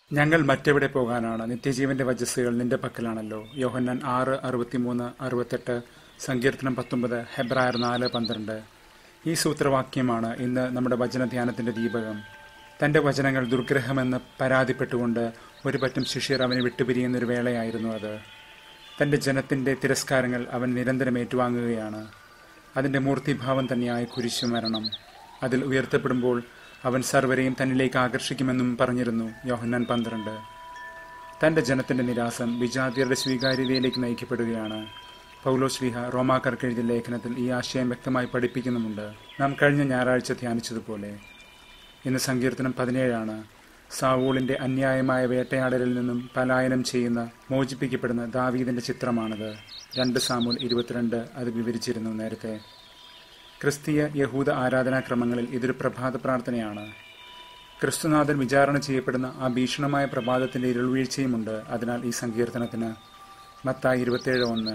ഞങ്ങൾ മറ്റെവിടെ പോകാനാണ്? നിത്യജീവന്റെ വചസ്സുകൾ നിന്റെ പക്കലാണല്ലോ. യോഹന്നാൻ 6:63-68, സങ്കീർത്തനം 19, ഹെബ്രായർ 4:12. ഈ സൂത്രവാക്യമാണ് ഇന്ന് നമ്മുടെ വചനധ്യാനത്തിന്റെ ദീപകം. തന്റെ വചനങ്ങൾ ദുർഗ്രഹമെന്ന് പരാതിപ്പെട്ടുകൊണ്ട് ഒരു പറ്റം ശിഷ്യർ അവനെ വിട്ടുപിരിയുന്നൊരു വേളയായിരുന്നു അത്. തന്റെ ജനത്തിന്റെ തിരസ്കാരങ്ങൾ അവൻ നിരന്തരം ഏറ്റുവാങ്ങുകയാണ്. അതിന്റെ മൂർത്തിഭാവം തന്നെയായ കുരിശുമരണം. അതിൽ ഉയർത്തപ്പെടുമ്പോൾ അവൻ സർവരെയും തന്നിലേക്ക് ആകർഷിക്കുമെന്നും പറഞ്ഞിരുന്നു. യോഹന്നാൻ 12. തന്റെ ജനത്തിന്റെ നിരാസം വിജാതിയരുടെ സ്വീകാര്യതയിലേക്ക് നയിക്കപ്പെടുകയാണ്. പൗലോശ്ലീഹ റോമാക്കാർക്ക് എഴുതിയ ലേഖനത്തിൽ ഈ ആശയം വ്യക്തമായി പഠിപ്പിക്കുന്നുമുണ്ട്. നാം കഴിഞ്ഞ ഞായറാഴ്ച ധ്യാനിച്ചതുപോലെ. ഇന്ന് സങ്കീർത്തനം 17 സാവൂളിന്റെ അന്യായമായ വേട്ടയാടലിൽ നിന്നും പലായനം ചെയ്യുന്ന, മോചിപ്പിക്കപ്പെടുന്ന ദാവീദിന്റെ ചിത്രമാണത്. 2 സാമുവേൽ 22 അത് വിവരിച്ചിരുന്നു നേരത്തെ. ക്രിസ്തീയ യഹൂദ ആരാധനാക്രമങ്ങളിൽ ഇതൊരു പ്രഭാത പ്രാർത്ഥനയാണ്. ക്രിസ്തുനാഥൻ വിചാരണ ചെയ്യപ്പെടുന്ന ആ ഭീഷണമായ പ്രഭാതത്തിന്റെ ഇരുൾവീഴ്ചയുമുണ്ട് അതിനാൽ ഈ സങ്കീർത്തനത്തിന്. മത്തായി 27:1.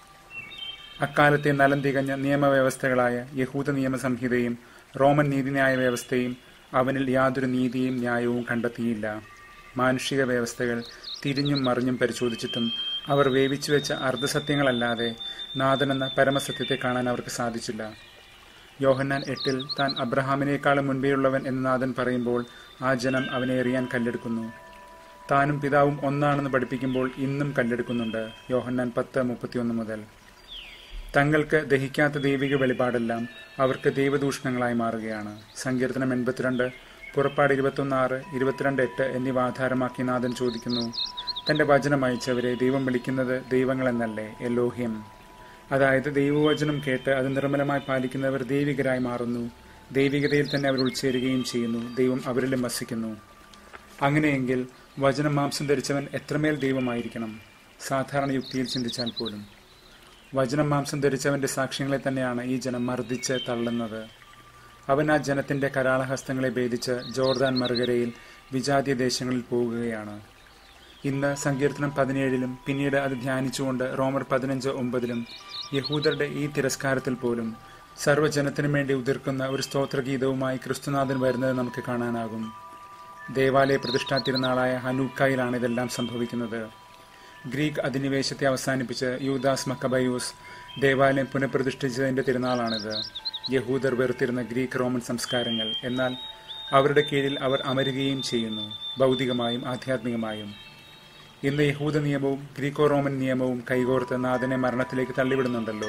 അക്കാലത്തെ നലം തികഞ്ഞ നിയമവ്യവസ്ഥകളായ യഹൂദ നിയമസംഹിതയും റോമൻ നീതിന്യായ വ്യവസ്ഥയും അവനിൽ യാതൊരു നീതിയും ന്യായവും കണ്ടെത്തിയില്ല. മാനുഷിക വ്യവസ്ഥകൾ തിരിഞ്ഞും മറിഞ്ഞും പരിശോധിച്ചിട്ടും അവർ വേവിച്ചുവെച്ച അർദ്ധസത്യങ്ങളല്ലാതെ നാഥനെന്ന പരമസത്യത്തെ കാണാൻ അവർക്ക് സാധിച്ചില്ല. യോഹന്നാൻ 8 താൻ അബ്രഹാമിനേക്കാളും മുൻപേയുള്ളവൻ എന്ന് നാഥൻ പറയുമ്പോൾ ആ ജനം അവനെ എറിയാൻ കല്ലെടുക്കുന്നു. താനും പിതാവും ഒന്നാണെന്ന് പഠിപ്പിക്കുമ്പോൾ ഇന്നും കല്ലെടുക്കുന്നുണ്ട്. യോഹന്നാൻ 10:31 മുതൽ. തങ്ങൾക്ക് ദഹിക്കാത്ത ദൈവിക വെളിപാടെല്ലാം അവർക്ക് ദൈവദൂഷണങ്ങളായി മാറുകയാണ്. സങ്കീർത്തനം 82, പുറപ്പാട് 21:6, 22:8 എന്നിവ ആധാരമാക്കി നാഥൻ ചോദിക്കുന്നു, തന്റെ വചനം അയച്ചവരെ ദൈവം വിളിക്കുന്നത് ദൈവങ്ങളെന്നല്ലേ? എലോഹിം. അതായത് ദൈവവചനം കേട്ട് അത് നിർമ്മലമായി പാലിക്കുന്നവർ ദൈവികരായി മാറുന്നു. ദൈവികതയിൽ തന്നെ അവർ ഉൾച്ചേരുകയും ചെയ്യുന്നു. ദൈവം അവരിലും വസിക്കുന്നു. അങ്ങനെയെങ്കിൽ വചനം മാംസം ധരിച്ചവൻ എത്രമേൽ ദൈവമായിരിക്കണം? സാധാരണ യുക്തിയിൽ ചിന്തിച്ചാൽ പോലും. വചനം മാംസം ധരിച്ചവന്റെ സാക്ഷ്യങ്ങളെ തന്നെയാണ് ഈ ജനം മർദ്ദിച്ച് തള്ളുന്നത്. അവൻ ആ ജനത്തിന്റെ കരാളഹസ്തങ്ങളെ ഭേദിച്ച് ജോർദാൻ മറുകരയിൽ വിജാതീയ ദേശങ്ങളിൽ പോകുകയാണ്. ഇന്ന് സങ്കീർത്തനം 17 പിന്നീട് അത് ധ്യാനിച്ചുകൊണ്ട് റോമർ 15:9 യഹൂദരുടെ ഈ തിരസ്കാരത്തിൽ പോലും സർവ്വജനത്തിനും വേണ്ടി ഉതിർക്കുന്ന ഒരു സ്തോത്രഗീതവുമായി ക്രിസ്തുനാഥൻ വരുന്നത് നമുക്ക് കാണാനാകും. ദേവാലയ പ്രതിഷ്ഠാ തിരുനാളായ ഹനൂക്കായിലാണ് ഇതെല്ലാം സംഭവിക്കുന്നത്. ഗ്രീക്ക് അധിനിവേശത്തെ അവസാനിപ്പിച്ച് യൂദാസ് മക്കബയൂസ് ദേവാലയം പുനഃപ്രതിഷ്ഠിച്ചതിന്റെ തിരുനാളാണിത്. യഹൂദർ വെറുത്തിരുന്ന ഗ്രീക്ക് റോമൻ സംസ്കാരങ്ങൾ, എന്നാൽ അവരുടെ കീഴിൽ അവർ അമരുകയും ചെയ്യുന്നു, ഭൗതികമായും ആധ്യാത്മികമായും. ഇന്ന് യഹൂദ നിയമവും ഗ്രീക്കോ റോമൻ നിയമവും കൈകോർത്ത് നാഥനെ മരണത്തിലേക്ക് തള്ളിവിടുന്നുണ്ടല്ലോ.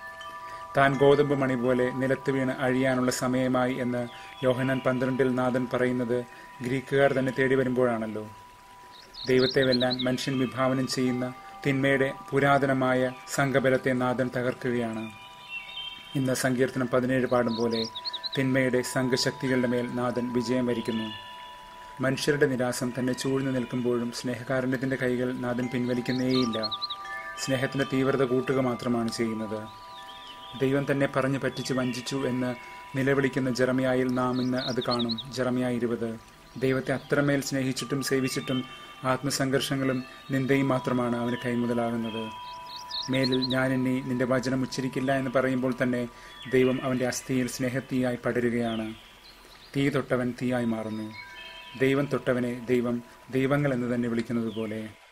താൻ ഗോതമ്പ് മണി പോലെ നിലത്ത് വീണ് അഴിയാനുള്ള സമയമായി എന്ന് യോഹന്നാൻ 12 നാഥൻ പറയുന്നത് ഗ്രീക്കുകാർ തന്നെ തേടി വരുമ്പോഴാണല്ലോ. ദൈവത്തെ വെല്ലാൻ മനുഷ്യൻ വിഭാവനം ചെയ്യുന്ന തിന്മയുടെ പുരാതനമായ സംഘബലത്തെ നാഥൻ തകർക്കുകയാണ്. ഇന്ന് സങ്കീർത്തനം 17 പാടും പോലെ തിന്മയുടെ സംഘശക്തികളുടെ മേൽ നാഥൻ വിജയം വരിക്കുന്നു. മനുഷ്യരുടെ നിരാസം തന്നെ ചൂഴ്ന്നു നിൽക്കുമ്പോഴും സ്നേഹകാരുണ്യത്തിന്റെ കൈകൾ നാഥൻ പിൻവലിക്കുന്നേയില്ല. സ്നേഹത്തിന്റെ തീവ്രത കൂട്ടുക മാത്രമാണ് ചെയ്യുന്നത്. ദൈവം തന്നെ പറഞ്ഞു പറ്റിച്ച് വഞ്ചിച്ചു എന്ന് നിലവിളിക്കുന്ന ജെറമ്യായിൽ നാം ഇന്ന് അത് കാണും. ജെറമ്യ 20. ദൈവത്തെ അത്രമേൽ സ്നേഹിച്ചിട്ടും സേവിച്ചിട്ടും ആത്മസംഘർഷങ്ങളും നിന്ദയും മാത്രമാണ് അവന് കൈമുതലാകുന്നത്. മേലിൽ ഞാൻ ഇനി നിന്റെ വചനം ഉച്ചരിക്കില്ല എന്ന് പറയുമ്പോൾ തന്നെ ദൈവം അവന്റെ അസ്ഥിയിൽ സ്നേഹത്തീയായി പടരുകയാണ്. തീ തൊട്ടവൻ തീയായി മാറുന്നു. ദൈവം തൊട്ടവനെ ദൈവം ദൈവങ്ങൾ എന്ന് തന്നെ വിളിക്കുന്നത് പോലെ.